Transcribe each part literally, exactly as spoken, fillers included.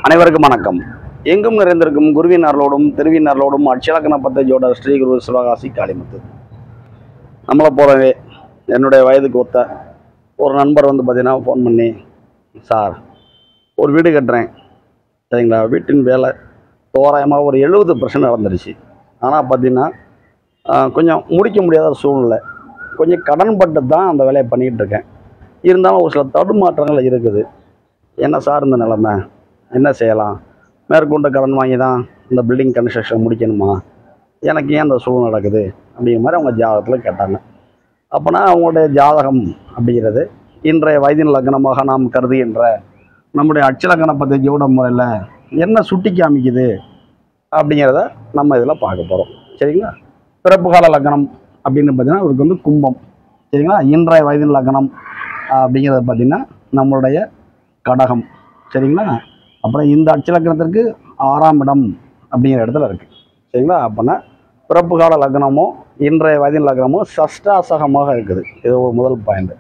அனைவருக்கும் வணக்கம். எங்கும் நிறைந்திருக்கும் குருவின் அருளோடும் திருவின் அருளோடும் அட்சலக்கண பத்தஜோட ஸ்ரீ குரு சிவகாசி காளிமுத்து. நம்மளை போலவே என்னுடைய வயதுக்கு ஒத்த ஒரு நண்பர் வந்து பார்த்தீங்கன்னா ஃபோன் பண்ணி, சார் ஒரு வீடு கட்டுறேன் சரிங்களா, வீட்டின் வேலை தோராயமாக ஒரு எழுபது பர்சன்ட் நடந்துருச்சு. ஆனால் பார்த்தீங்கன்னா கொஞ்சம் முடிக்க முடியாத சூழ்நிலை, கொஞ்சம் கடன் பட்டு தான் அந்த வேலையை பண்ணிக்கிட்டு இருக்கேன். இருந்தாலும் ஒரு சில தடுமாற்றங்கள் இருக்குது. என்ன சார் இந்த நிலைமை, என்ன செய்யலாம்? மேற்கொண்டு கடன் வாங்கி தான் இந்த பில்டிங் கன்ஸ்ட்ரக்ஷன் முடிக்கணுமா? எனக்கு ஏன் அந்த சூழ்நிலை நடக்குது அப்படிங்கிற மாதிரி அவங்க ஜாதகத்தில் கேட்டாங்க. அப்போனா அவங்களுடைய ஜாதகம் அப்படிங்கிறது இன்றைய வயதின் லக்னமாக நாம் கருதுகின்ற நம்முடைய அட்சலக்கண பற்றி ஜோட முறையில் என்ன சுட்டி காமிக்குது அப்படிங்கிறத நம்ம இதில் பார்க்க போகிறோம். சரிங்களா? பிறப்பு கால லக்னம் அப்படின்னு பார்த்தீங்கன்னா இவருக்கு வந்து கும்பம். சரிங்களா? இன்றைய வயதின் லக்னம் அப்படிங்கிறத பார்த்திங்கன்னா நம்மளுடைய கடகம். சரிங்களா? அப்புறம் இந்த அட்சலக்கணத்திற்கு ஆறாம் இடம் அப்படிங்கிற இடத்துல இருக்குது. சரிங்களா? அப்போனா பிறப்பு கால லக்னமோ இன்றைய வயதின் லக்னமோ சஷ்டாசகமாக இருக்குது. இது ஒரு முதல் பாயிண்ட்.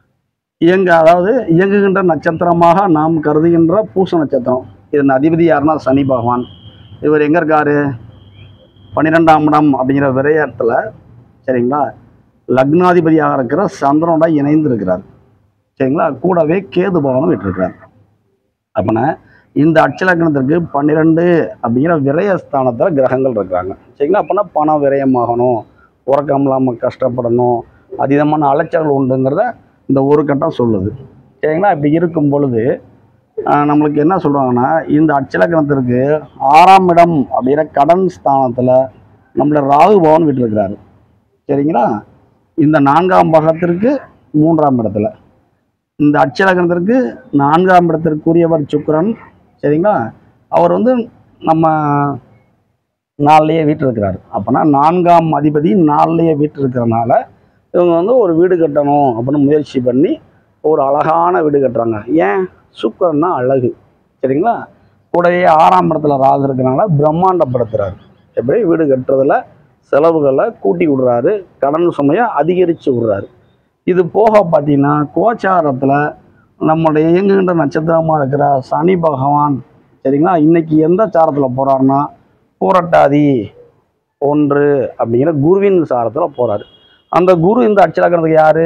இயங்க அதாவது இயங்குகின்ற நட்சத்திரமாக நாம் கருதுகின்ற பூச நட்சத்திரம், இதன் அதிபதி யாருன்னா சனி பகவான். இவர் எங்கே இருக்கார்? பன்னிரெண்டாம் இடம் அப்படிங்கிற விரயத்தில் சரிங்களா லக்னாதிபதியாக இருக்கிற சந்திரனோட இணைந்து இருக்கிறார். சரிங்களா? கூடவே கேது பகவானும் விட்டுருக்கிறார். அப்போனா இந்த அட்சலக்கணத்திற்கு பன்னிரெண்டு அப்படிங்கிற விரயஸ்தானத்தில் கிரகங்கள் இருக்கிறாங்க. சரிங்களா? அப்போனா பணம் விரயமாகணும், உறக்கம் இல்லாமல் கஷ்டப்படணும், அதீதமான அலைச்சல்கள் உண்டுங்கிறத இந்த ஒரு கட்டம் சொல்லுது. சரிங்களா? இப்படி இருக்கும் பொழுது நம்மளுக்கு என்ன சொல்கிறாங்கன்னா, இந்த அட்சலக்கணத்திற்கு ஆறாம் இடம் அப்படிங்கிற கடன் ஸ்தானத்தில் நம்மளோட ராகு பகவான் விட்டுருக்கிறாரு. சரிங்களா? இந்த நான்காம் பாகத்திற்கு மூன்றாம் இடத்துல இந்த அட்சலக்கணத்திற்கு நான்காம் இடத்திற்குரியவர் சுக்கிரன். சரிங்களா? அவர் வந்து நம்ம நாலுலேயே வீட்டு இருக்கிறார். அப்போனா நான்காம் அதிபதி நாலுலேயே வீட்டு இருக்கிறனால இவங்க வந்து ஒரு வீடு கட்டணும் அப்படின்னு முயற்சி பண்ணி ஒரு அழகான வீடு கட்டுறாங்க. ஏன்? சுக்கிரன்னா அழகு. சரிங்களா? கூடவே ஆறாம் இடத்துல ராகு இருக்கிறனால பிரம்மாண்டப்படுத்துகிறார். எப்படி வீடு கட்டுறதுல செலவுகளை கூட்டி விடுறாரு, கடன் சுமையை அதிகரித்து விடுறாரு. இது போக பார்த்தீங்கன்னா கோச்சாரத்தில் நம்மளுடைய இயங்குகின்ற நட்சத்திரமாக இருக்கிற சனி பகவான் சரிங்களா இன்னைக்கு எந்த சாரத்தில் போகிறாருன்னா பூரட்டாதி ஒன்று அப்படிங்கிற குருவின் சாரத்தில் போகிறாரு. அந்த குரு இந்த அட்சலக்கணத்துக்கு யார்?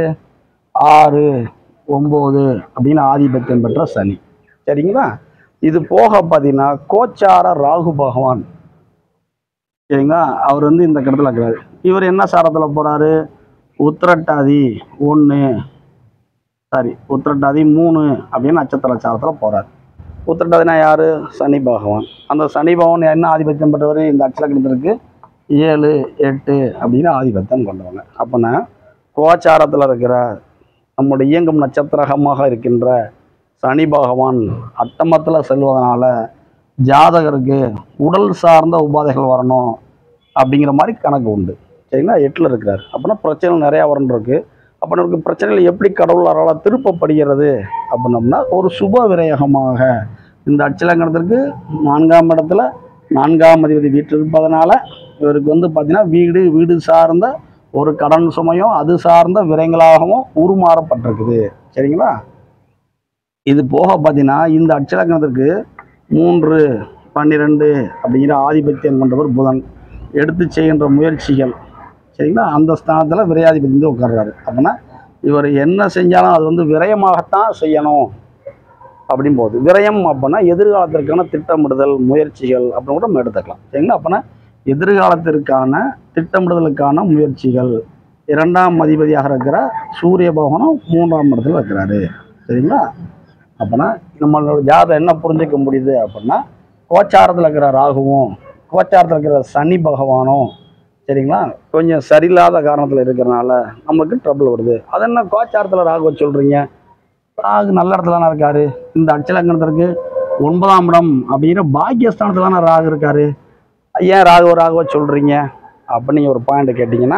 ஆறு ஒம்பது அப்படின்னு ஆதிபத்தியம் பெற்ற சனி. சரிங்களா? இது போக பார்த்தீங்கன்னா கோச்சார ராகு பகவான் சரிங்களா அவர் வந்து இந்த இடத்துல இருக்கிறாரு. இவர் என்ன சாரத்தில் போகிறாரு? உத்திரட்டாதி ஒன்று சாரி உத்திரட்டாதி மூணு அப்படின்னு நட்சத்திர சாரத்தில் போகிறார். உத்திரட்டாதினா யார்? சனி பகவான். அந்த சனி பகவான் என்ன ஆதிபத்தியம் பெற்றவர்? இந்த அட்சலக்கணத்திற்கு ஏழு எட்டு அப்படின்னு ஆதிபத்தியம் கொண்டவங்க. அப்போனா கோச்சாரத்தில் இருக்கிற நம்முடைய இயங்கும் நட்சத்திரகமாக இருக்கின்ற சனி பகவான் அட்டமத்தில் செல்வதனால ஜாதகருக்கு உடல் சார்ந்த உபாதைகள் வரணும் அப்படிங்கிற மாதிரி கணக்கு உண்டு. சரிங்களா? எட்டில் இருக்கிறார். அப்படின்னா பிரச்சனைகள் நிறையா வரணுருக்கு. அப்போ நமக்கு பிரச்சனைகள் எப்படி கடவுளால் திருப்பப்படுகிறது அப்படின்னோம்னா ஒரு சுப விரயகமாக இந்த அட்சலக்கணத்திற்கு நான்காம் இடத்துல நான்காம் அதிபதி வீட்டில் இருப்பதனால இவருக்கு வந்து பார்த்திங்கன்னா வீடு வீடு சார்ந்த ஒரு கடன் சுமையும் அது சார்ந்த விரயங்களாகவும் உருமாறப்பட்டிருக்குது. சரிங்களா? இது போக பார்த்தீங்கன்னா இந்த அட்சலக்கணத்திற்கு மூன்று பன்னிரெண்டு அப்படிங்கிற ஆதிபத்தியம் கொண்டவர் புதன். எடுத்து செய்கின்ற முயற்சிகள் சரிங்களா அந்த ஸ்தானத்தில் விரையாதிபதி வந்து உட்கார்றாரு. அப்படின்னா இவர் என்ன செஞ்சாலும் அது வந்து விரயமாகத்தான் செய்யணும் அப்படின்னு போகுது. விரயம் அப்படின்னா எதிர்காலத்திற்கான திட்டமிடுதல் முயற்சிகள் அப்படின்னு கூட நம்ம எடுத்துக்கலாம். சரிங்களா? அப்படின்னா எதிர்காலத்திற்கான திட்டமிடுதலுக்கான முயற்சிகள். இரண்டாம் அதிபதியாக இருக்கிற சூரிய பகவானும் மூன்றாம் இடத்துல இருக்கிறாரு. சரிங்களா? அப்படின்னா நம்மளோட ஜாதகம் என்ன புரிஞ்சிக்க முடியுது அப்படின்னா கோச்சாரத்தில் இருக்கிற ராகுவும் கோச்சாரத்தில் இருக்கிற சனி பகவானும் சரிங்களா கொஞ்சம் சரியில்லாத காரணத்தில் இருக்கிறனால நம்மளுக்கு ட்ரபிள் வருது. அது என்ன கோச்சாரத்தில் ராகுவை சொல்கிறீங்க? ராகு நல்ல இடத்துல தானே இருக்கார். இந்த அட்சலக்கணத்திற்கு ஒன்பதாம் இடம் அப்படிங்கிற பாக்கியஸ்தானத்தில் தானே ராகு இருக்கார். ஏன் ராகுவ ராகுவை சொல்கிறீங்க அப்படின்னு ஒரு பாயிண்ட் கேட்டிங்கன்னா,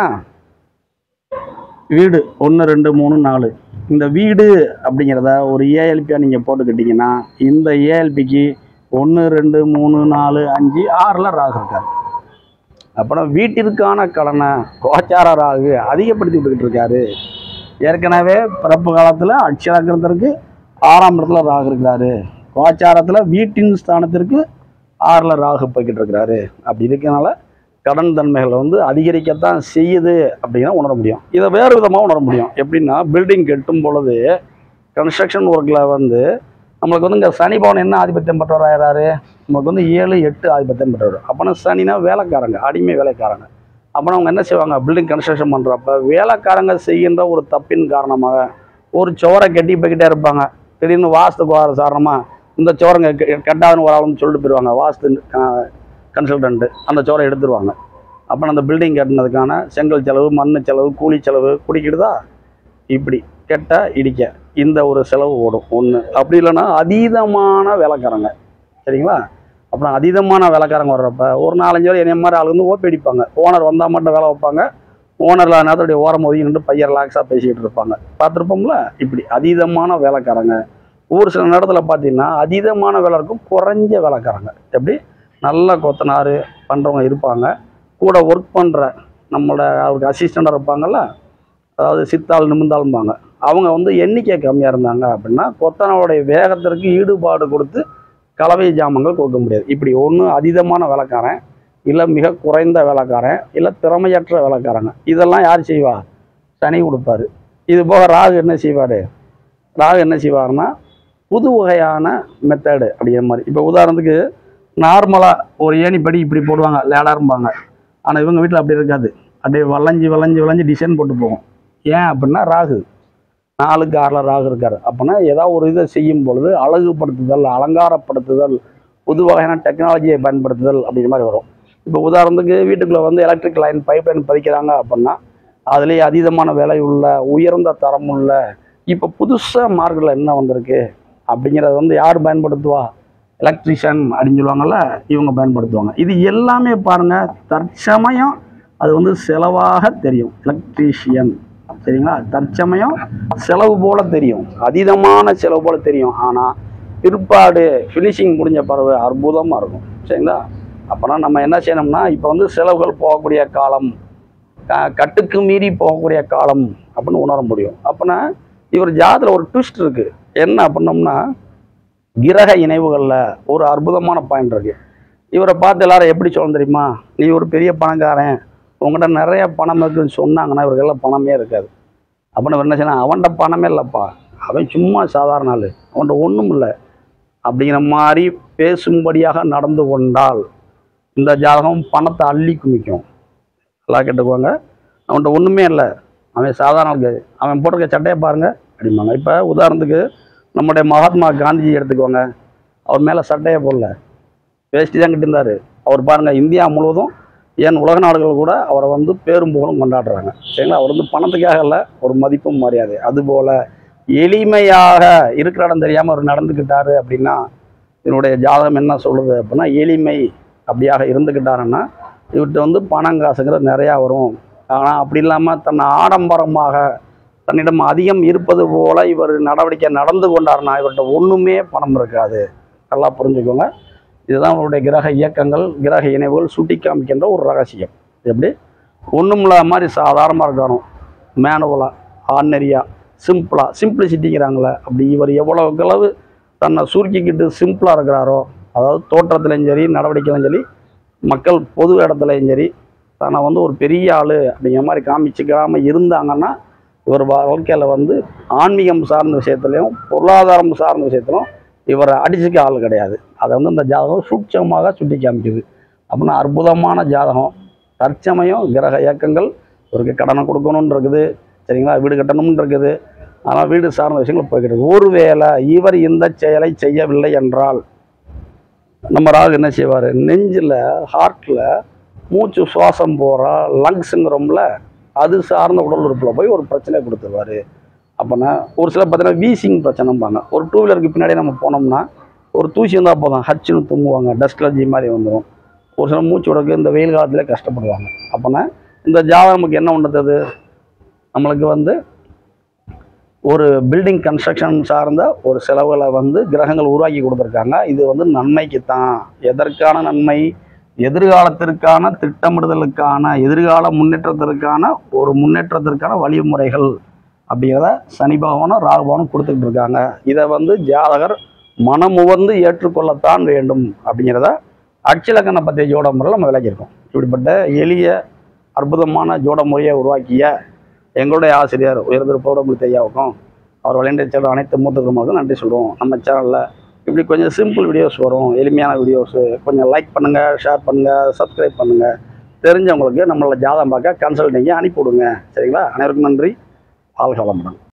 வீடு ஒன்று ரெண்டு மூணு நாலு இந்த வீடு அப்படிங்கிறத ஒரு ஏஎல்பியாக நீங்கள் போட்டுக்கிட்டிங்கன்னா இந்த ஏஎல்பிக்கு ஒன்று ரெண்டு மூணு நாலு அஞ்சு ஆறில் ராகு இருக்கார். அப்போனா வீட்டிற்கான கடனை கோச்சார ராகு அதிகப்படுத்தி விட்டுக்கிட்டு இருக்காரு. ஏற்கனவே பிறப்பு காலத்தில் அட்சலக்கணத்திற்கு ஆறாம் இடத்துல ராகு இருக்கிறாரு. கோச்சாரத்தில் வீட்டின் ஸ்தானத்திற்கு ஆறில் ராகு போய்கிட்டு இருக்கிறாரு. அப்படி இருக்கனால கடன் தன்மைகளை வந்து அதிகரிக்கத்தான் செய்யுது அப்படின்னா உணர முடியும். இதை வேறு விதமாக உணர முடியும். எப்படின்னா பில்டிங் கட்டும் பொழுது கன்ஸ்ட்ரக்ஷன் ஒர்க்கில் வந்து நம்மளுக்கு வந்து இங்கே சனி பவன் என்ன ஆதிபத்தியம் பெற்றவர் ஆகிறாரு, நமக்கு வந்து ஏழு எட்டு ஆதிபத்தியம் பெற்றவர். அப்போனா சனினா வேலைக்காரங்க, அடிமை வேலைக்காரங்க. அப்போனா அவங்க என்ன செய்வாங்க, பில்டிங் கன்ஸ்ட்ரக்ஷன் பண்ணுறப்ப வேலைக்காரங்க செய்கின்ற ஒரு தப்பின் காரணமாக ஒரு சோரை கட்டி போய்கிட்டே இருப்பாங்க. திடீர்னு வாஸ்துக்கு வர காரணமாக இந்த சோரங்க கட்டாதுன்னு ஒரு ஆளுன்னு சொல்லிட்டு போயிடுவாங்க. வாஸ்து கன்சல்டன்ட்டு அந்த சோரை எடுத்துருவாங்க. அப்போ அந்த பில்டிங் கட்டினதுக்கான செங்கல் செலவு, மண் செலவு, கூலி செலவு குடிக்கிடுதா, இப்படி கெட்ட இடிக்க இந்த ஒரு செலவு ஓடும் ஒன்று. அப்படி இல்லைன்னா அதீதமான வேலைக்காரங்க, சரிங்களா? அப்புறம் அதீதமான வேலைக்காரங்க வர்றப்ப ஒரு நாலஞ்சு பேர் என்ன மாதிரி ஆளு வந்து ஓப்பி அடிப்பாங்க. ஓனர் வந்தால் மட்டும் வேலை வைப்பாங்க. ஓனரில் நேரத்துடைய ஓரம் ஒதுக்கி நின்று பையன் ரிலாக்ஸாக பேசிக்கிட்டு இருப்பாங்க. பார்த்துருப்போம்ல. இப்படி அதீதமான வேலைக்காரங்க. ஒரு சில நேரத்தில் பார்த்தீங்கன்னா அதீதமான வேலை இருக்கும், குறைஞ்ச வேலைக்காரங்க. எப்படி நல்ல கொத்தனார் பண்ணுறவங்க இருப்பாங்க, கூட ஒர்க் பண்ணுற நம்மளோட அவருக்கு அசிஸ்டண்டாக இருப்பாங்கள்ல, அதாவது சித்தாள் நிமிந்தாளும்பாங்க. அவங்க வந்து எண்ணிக்கை கம்மியாக இருந்தாங்க அப்படின்னா கொத்தனாருடைய வேகத்திற்கு ஈடுபாடு கொடுத்து கலவை ஜாமங்கள் கொடுக்க முடியாது. இப்படி ஒன்று அதீதமான வேலைக்காரன், இல்லை மிக குறைந்த வேலைக்காரன், இல்லை திறமையற்ற வேலைக்காரங்க. இதெல்லாம் யார் செய்வா? சனி கொடுப்பாரு. இது போக ராகு என்ன செய்வார்? ராகு என்ன செய்வார்னா புது வகையான மெத்தடு அப்படிங்கிற மாதிரி. இப்போ உதாரணத்துக்கு நார்மலாக ஒரு ஏணிப்படி இப்படி போடுவாங்க, லேடாரும்பாங்க. ஆனால் இவங்க வீட்டில் அப்படி இருக்காது, அப்படியே வளைஞ்சி வளைஞ்சி வளைஞ்சி டிசைன் போட்டு போகும். ஏன் அப்படின்னா ராகு நாலுக்கு ஆறில் ராகு இருக்கார். அப்படின்னா ஏதாவது ஒரு இதை செய்யும் பொழுது அழகுபடுத்துதல், அலங்காரப்படுத்துதல், புது வகையான டெக்னாலஜியை பயன்படுத்துதல் அப்படிங்கிற மாதிரி வரும். இப்போ உதாரணத்துக்கு வீட்டுக்குள்ளே வந்து எலக்ட்ரிக் லைன் பைப் லைன் பதிக்கிறாங்க அப்படின்னா அதுலேயே அதீதமான விலை உள்ள உயர்ந்த தரம் உள்ள இப்போ புதுசாக மார்க்கெட்டில் என்ன வந்திருக்கு அப்படிங்கிறத வந்து யார் பயன்படுத்துவா? எலக்ட்ரிஷியன் அப்படின்னு சொல்லுவாங்கள்ல, இவங்க பயன்படுத்துவாங்க. இது எல்லாமே பாருங்கள் தற்சமயம் அது வந்து செலவாக தெரியும். எலக்ட்ரீஷியன், சரிங்களா? தற்சமயம் செலவு போல தெரியும், அதீதமான செலவு போல தெரியும். ஆனால் பிற்பாடு ஃபினிஷிங் முடிஞ்ச பிறகு அற்புதமாக இருக்கும், சரிங்களா? அப்போனா நம்ம என்ன செய்யணும்னா இப்போ வந்து செலவுகள் போகக்கூடிய காலம், கட்டுக்கு மீறி போகக்கூடிய காலம் அப்படின்னு உணர முடியும். அப்போனா இவர் ஜாதத்தில் ஒரு ட்விஸ்ட் இருக்குது. என்ன அப்படின்னோம்னா கிரக இணைவுகளில் ஒரு அற்புதமான பாயிண்ட் இருக்குது. இவரை பார்த்து எல்லாரும் எப்படி சொல்லணும் தெரியுமா? நீ ஒரு பெரிய பணக்காரன், உங்கள்கிட்ட நிறைய பணம் இருக்குன்னு சொன்னாங்கன்னா இவர்களெல்லாம் பணமே இருக்காது. அப்படின்னு என்ன செய்யணும், அவன்கிட்ட பணமே இல்லைப்பா, அவன் சும்மா சாதாரண ஆள், அவன்கிட்ட ஒன்றும் இல்லை அப்படிங்கிற மாதிரி பேசும்படியாக நடந்து கொண்டால் இந்த ஜாதகம் பணத்தை அள்ளி குமிக்கும். எல்லாம் கேட்டுக்குவாங்க. அவன்கிட்ட ஒன்றுமே இல்லை, அவன் சாதாரண ஆளுக்கு, அவன் போட்டிருக்க சட்டையை பாருங்கள் அப்படிம்பாங்க. இப்போ உதாரணத்துக்கு நம்முடைய மகாத்மா காந்திஜி எடுத்துக்குவாங்க. அவர் மேலே சட்டையை போடல, வேஷ்டி தான் கட்டியிருந்தார். அவர் பாருங்கள் இந்தியா முழுவதும் ஏன் உலக நாடுகள் கூட அவரை வந்து பேரும் புகழும் கொண்டாடுறாங்க, சரிங்களா? அவர் வந்து பணத்துக்காக இல்லை, ஒரு மதிப்பும் மரியாதை. அதுபோல் எளிமையாக இருக்கிற இடம் தெரியாமல் அவர் நடந்துக்கிட்டாரு அப்படின்னா என்னுடைய ஜாதகம் என்ன சொல்லுது அப்படின்னா எளிமை அப்படியாக இருந்துக்கிட்டாருன்னா இவர்கிட்ட வந்து பணம் காசுங்கிறது நிறையா வரும். ஆனால் அப்படி இல்லாமல் தன்னை ஆடம்பரமாக தன்னிடம் அதிகம் இருப்பது போல இவர் நடவடிக்கை நடந்து கொண்டாருன்னா இவர்கிட்ட ஒன்றுமே பணம் இருக்காது. நல்லா புரிஞ்சுக்கோங்க. இதுதான் அவருடைய கிரக இயக்கங்கள், கிரக இணைவுகள் சுட்டி காமிக்கின்ற ஒரு ரகசியம். எப்படி ஒன்றும் இல்லாத மாதிரி சாதாரணமாக இருக்கணும், மேனுவலாக, ஆர்டினரியாக, சிம்பிளாக, சிம்பிளிசிட்டிங்கிறாங்களே அப்படி இவர் எவ்வளவு அளவு தன்னை சுருக்கிக்கிட்டு சிம்பிளாக இருக்கிறாரோ, அதாவது தோற்றத்துலையும் சரி நடவடிக்கையிலும் சரி மக்கள் பொது இடத்துலையும் சரி தன்னை வந்து ஒரு பெரிய ஆள் அப்படிங்கிற மாதிரி காமிச்சிக்காமல் இருந்தாங்கன்னா இவர் வாழ்க்கையில் வந்து ஆன்மீகம் சார்ந்த விஷயத்துலையும் பொருளாதாரம் சார்ந்த விஷயத்திலும் இவரை அடிச்சுக்க ஆள் கிடையாது. அதை வந்து இந்த ஜாதகம் சூட்சமாக சுட்டி காமிக்குது. அப்படின்னா அற்புதமான ஜாதகம். தற்சமயம் கிரக இயக்கங்கள் இவருக்கு கடனை கொடுக்கணும்னு இருக்குது, சரிங்களா? வீடு கட்டணும்னு இருக்குது. ஆனால் வீடு சார்ந்த விஷயங்கள் போய்கிட்டு ஒருவேளை இவர் இந்த செயலை செய்யவில்லை என்றால் நம்ம ராகு என்ன செய்வார்? நெஞ்சில், ஹார்ட்டில் மூச்சு சுவாசம் போகிற லங்ஸுங்கிறோம்ல, அது சார்ந்த உடல் உறுப்பில் போய் ஒரு பிரச்சனை கொடுத்துருவார். அப்போனா ஒரு சில பார்த்தீங்கன்னா வீசிங் பிரச்சனைம்பாங்க. ஒரு டூ வீலருக்கு பின்னாடி நம்ம போனோம்னா ஒரு தூசி இருந்தால் போதும் ஹச்சுன்னு தூங்குவாங்க, டஸ்ட் அலர்ஜி மாதிரி வந்துடும். ஒரு சில மூச்சு விடக்கு இந்த வெயில் காலத்தில் கஷ்டப்படுவாங்க. அப்போனா இந்த ஜாதகம் நமக்கு என்ன பண்ணுறது? நம்மளுக்கு வந்து ஒரு பில்டிங் கன்ஸ்ட்ரக்ஷன் சார்ந்த ஒரு செலவுகளை வந்து கிரகங்கள் உருவாக்கி கொடுத்துருக்காங்க. இது வந்து நன்மைக்கு தான். எதற்கான நன்மை? எதிர்காலத்திற்கான திட்டமிடுதலுக்கான, எதிர்கால முன்னேற்றத்திற்கான ஒரு முன்னேற்றத்திற்கான வழிமுறைகள் அப்படிங்கிறத சனி பகவானும் ராகு பகவானும் கொடுத்துக்கிட்டு இருக்காங்க. இதை வந்து ஜாதகர் மனமுவர்ந்து ஏற்றுக்கொள்ளத்தான் வேண்டும் அப்படிங்கிறத அட்சலக்கண பற்றிய ஜோட முறையில் நம்ம விளக்கியிருக்கோம். இப்படிப்பட்ட எளிய அற்புதமான ஜோட முறையை உருவாக்கிய எங்களுடைய ஆசிரியர் உயர்திரு பௌடமூர்த்தி ஐயாவுக்கும் அவர் விளையாண்ட செல்லும் அனைத்து மூத்த குடும்பங்களுக்கும் நன்றி சொல்லுவோம். நம்ம சேனலில் இப்படி கொஞ்சம் சிம்பிள் வீடியோஸ் வரும், எளிமையான வீடியோஸு. கொஞ்சம் லைக் பண்ணுங்கள், ஷேர் பண்ணுங்கள், சப்ஸ்கிரைப் பண்ணுங்கள். தெரிஞ்சவங்களுக்கு நம்மளோட ஜாதகம் பார்க்க கன்சல்டிங்கை அனுப்பி விடுங்க. சரிங்களா? அனைவருக்கும் நன்றி. வாழ்க வளமுடன்.